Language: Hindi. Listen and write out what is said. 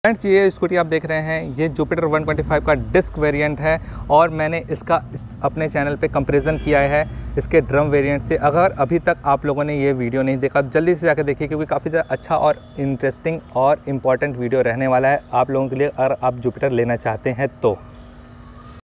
फ्रेंड्स, ये स्कूटी आप देख रहे हैं, ये जुपिटर 125 का डिस्क वेरिएंट है और मैंने इसका अपने चैनल पे कंपैरिजन किया है इसके ड्रम वेरिएंट से। अगर अभी तक आप लोगों ने ये वीडियो नहीं देखा, जल्दी से जाकर देखिए, क्योंकि काफ़ी ज़्यादा अच्छा और इंटरेस्टिंग और इम्पॉर्टेंट वीडियो रहने वाला है आप लोगों के लिए, अगर आप जुपिटर लेना चाहते हैं तो।